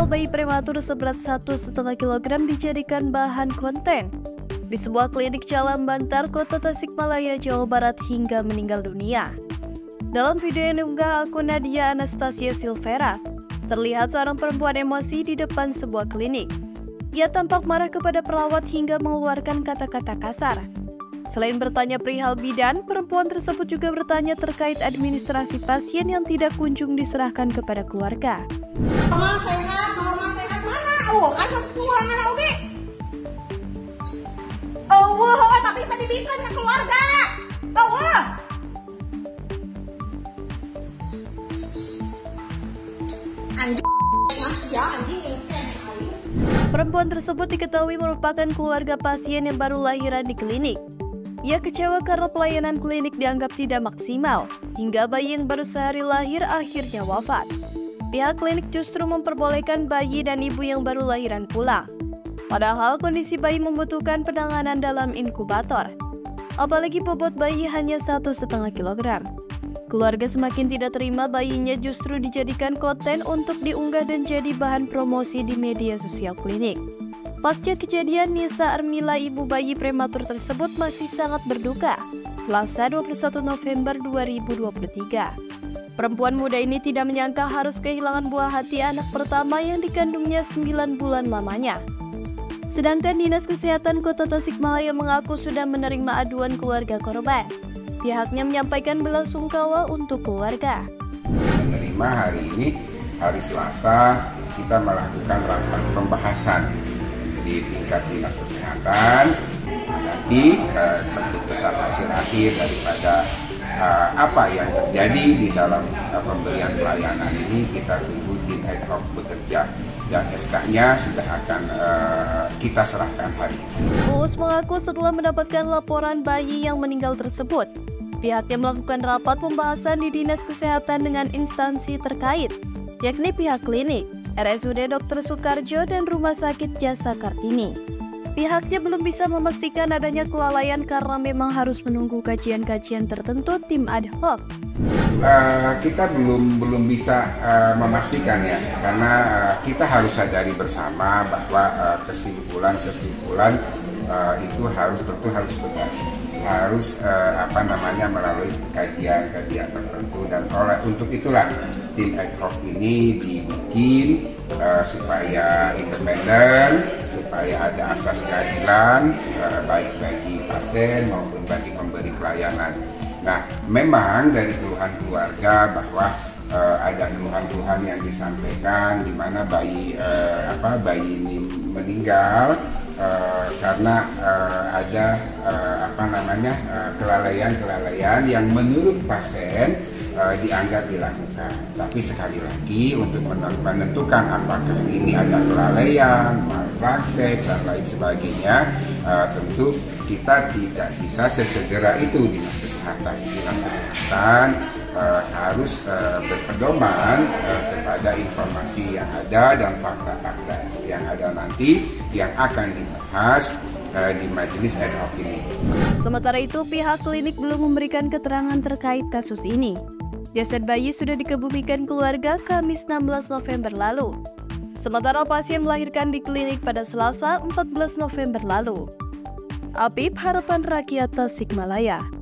bayi prematur seberat 1,5 kg dijadikan bahan konten di sebuah klinik Jalan Bantar, Kota Tasikmalaya, Jawa Barat hingga meninggal dunia. Dalam video yang diunggah akun Nadia Anastasia Silvera, terlihat seorang perempuan emosi di depan sebuah klinik. Ia tampak marah kepada perawat hingga mengeluarkan kata-kata kasar. Selain bertanya perihal bidan, perempuan tersebut juga bertanya terkait administrasi pasien yang tidak kunjung diserahkan kepada keluarga. Mama sehat mana? Oh, kan satu ruangan oke. Oh, tapi tadi bikin ke keluarga. Oh. Anjing, ya anjing. Perempuan tersebut diketahui merupakan keluarga pasien yang baru lahiran di klinik. Ia kecewa karena pelayanan klinik dianggap tidak maksimal, hingga bayi yang baru sehari lahir akhirnya wafat. Pihak klinik justru memperbolehkan bayi dan ibu yang baru lahiran pulang. Padahal kondisi bayi membutuhkan penanganan dalam inkubator. Apalagi bobot bayi hanya 1,5 kg. Keluarga semakin tidak terima bayinya justru dijadikan konten untuk diunggah dan jadi bahan promosi di media sosial klinik. Pasca kejadian, Nisa Armila, ibu bayi prematur tersebut, masih sangat berduka. Selasa 21 November 2023. Perempuan muda ini tidak menyangka harus kehilangan buah hati anak pertama yang dikandungnya 9 bulan lamanya. Sedangkan Dinas Kesehatan Kota Tasikmalaya mengaku sudah menerima aduan keluarga korban. Pihaknya menyampaikan belasungkawa untuk keluarga. Menerima hari ini, hari Selasa, kita melakukan rapat pembahasan di tingkat Dinas Kesehatan. Nanti keputusan hasil akhir daripada apa yang terjadi di dalam pemberian pelayanan ini kita tunggu tim ad hoc bekerja, dan SK-nya sudah akan kita serahkan hari ini. Uus mengaku setelah mendapatkan laporan bayi yang meninggal tersebut, pihaknya melakukan rapat pembahasan di Dinas Kesehatan dengan instansi terkait, yakni pihak klinik, RSUD Dr. Soekarjo, dan Rumah Sakit Jasa Kartini. Pihaknya belum bisa memastikan adanya kelalaian karena memang harus menunggu kajian-kajian tertentu tim ad hoc. Kita belum bisa memastikan ya, karena kita harus sadari bersama bahwa kesimpulan itu harus berdasar, harus melalui kajian-kajian tertentu, dan untuk itulah tim ad hoc ini dibikin supaya independen, supaya ada asas keadilan baik bagi pasien maupun bagi pemberi pelayanan. Nah, memang dari keluhan keluarga bahwa ada keluhan-keluhan yang disampaikan di mana bayi ini meninggal karena ada kelalaian yang menurut pasien dianggap dilakukan. Tapi sekali lagi, untuk menentukan apakah ini ada kelalaian, malpraktek, dan lain sebagainya, tentu kita tidak bisa sesegera itu. Dinas Kesehatan harus berpedoman kepada informasi yang ada dan fakta-fakta yang ada nanti yang akan dibahas di majelis ad hoc ini. Sementara itu, pihak klinik belum memberikan keterangan terkait kasus ini. Jasad bayi sudah dikebumikan keluarga Kamis 16 November lalu. Sementara pasien melahirkan di klinik pada Selasa 14 November lalu. Apip, Harapan Rakyat Tasikmalaya.